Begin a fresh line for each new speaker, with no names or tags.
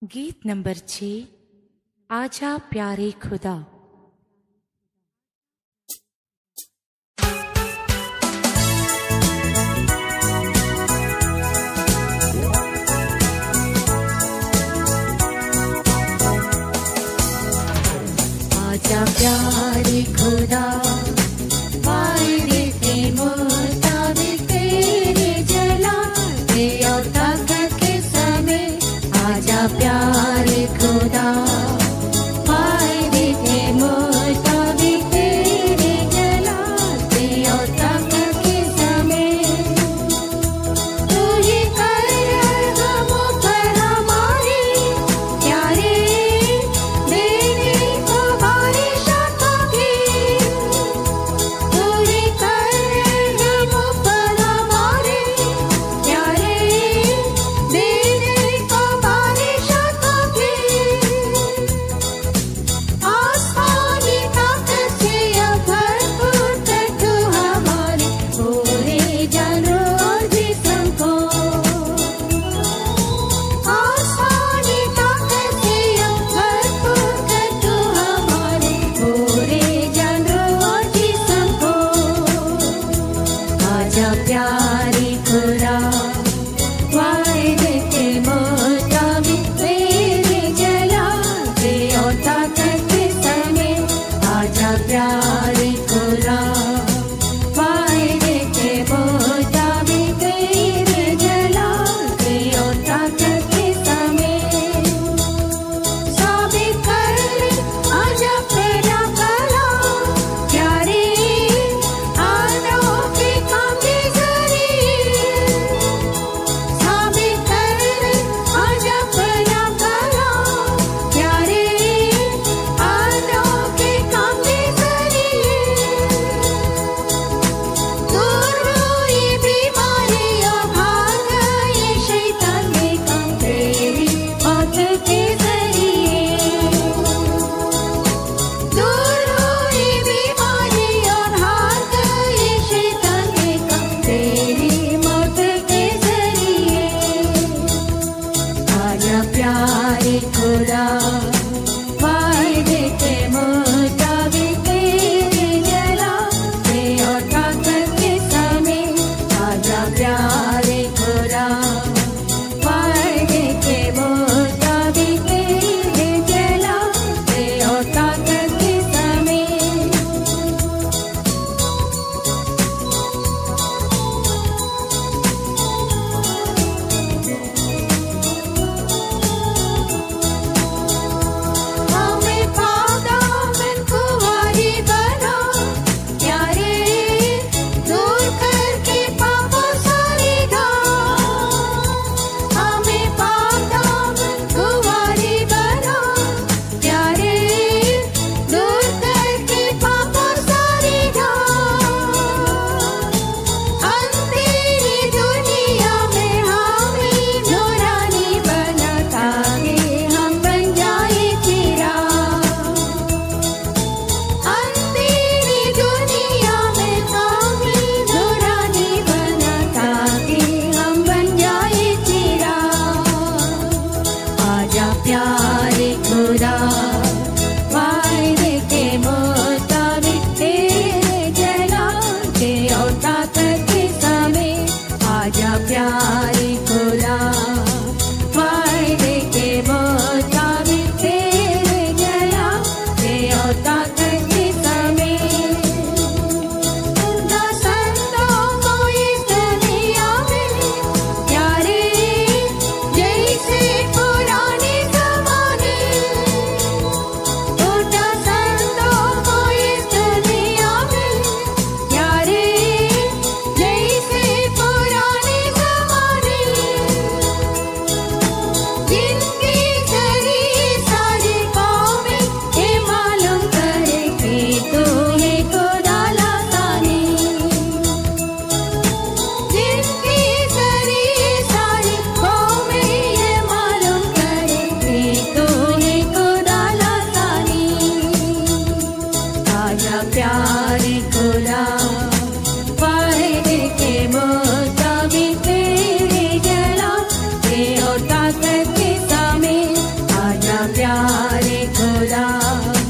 गीत नंबर 6। आजा प्यारे खुदा। आजा प्यारे खुदा, वायदे के मुताबिक तेरे जलाले और ताकत के समय। आजा प्यारे खुदा, वायदे के मुताबिक तेरे जलाले और ताकत के समय। तू ही कर रहमों पर हमारे प्यारे, देने को बारिश आता भी। तू ही कर रहमों पर हमारे प्यारे, देने को बारिश आता भी। आसमानी ताकत से अब भरपूर कर तू हमारे पूरे जानों और जिस्म को। आसमानी ताकत से अब भरपूर कर तू हमारे पूरे जानों और जिस्म को। आजा प्यारे खुदा, वायदे के मुताबिक तेरे जलाले और ताकत के समय। आजा प्यारे खुदा, वायदे के मुताबिक तेरे जलाले और ताकत के समय। साबित कर आजा तेरा कला प्यारे, आदों के काम के जरिए। साबित कर आजा तेरा कला प्यारे, आदों के काम के जरिए। दूर हुई बीमारियां, भाग गए शैतान के काम तेरी मौत के जरिए। दूर हुई बीमारियां, भाग गए शैतान के काम तेरी मौत के जरिए। आजा प्यारे खुदा, वायदे के मुताबिक तेरे जलाले और ताकत के समय। आजा प्यारे खुदा, वायदे के मुताबिक तेरे जलाले और ताकत के समय। हमें पागल कुंवारी बना प्यारे, दूर करके पापों सारी घात। हमें पागल कुंवारी बना प्यारे, दूर करके पापों सारी घात। अंधेरी दुनिया में हमें नूरानी बना, ताकि हम बन जाए चिराग। अंधेरी दुनिया में हमें नूरानी बना, ताकि हम बन जाए चिराग। आजा प्यारे खुदा, वायदे के मुताबिक तेरे जलाले और ताकत के समय। आजा प्यारे खुदा, वायदे के मुताबिक तेरे जलाले और ताकत के समय। खुदा संतों को इस दुनिया में प्यारे, जैसे पुराने ज़माने। खुदा संतों को इस दुनिया में प्यारे, जैसे पुराने ज़माने। जिनकी सारी सारी कौमें ये मालूम करे कि तू ही खुदा लासानी। जिनकी सारी सारी कौमें ये मालूम करे कि तू ही खुदा लासानी। आजा प्यारे खुदा, वायदे के मुताबिक तेरे जलाले और ताकत के समय। प्यारे खुदा।